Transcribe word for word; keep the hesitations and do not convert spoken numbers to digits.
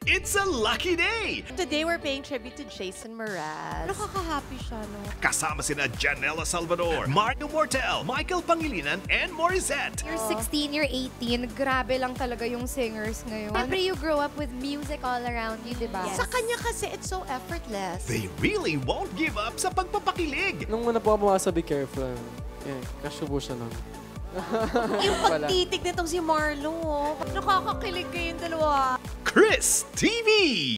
It's a lucky day! Today, we're paying tribute to Jason Mraz. Nakaka-happy siya, no? Kasama sina Janela Salvador, Mario Mortel, Michael Pangilinan, and Morissette. You're sixteen, you're eighteen. Grabe lang talaga yung singers ngayon. Siyempre, you grow up with music all around you, di ba? Yes. Sa kanya kasi, it's so effortless. They really won't give up sa pagpapakilig. Nung una po ako mukha sa Be Careful, eh, kasubo siya nun. Yung pagtitig nitong si Marlo, oh. Nakakakilig kayong dalawa. Chris T V!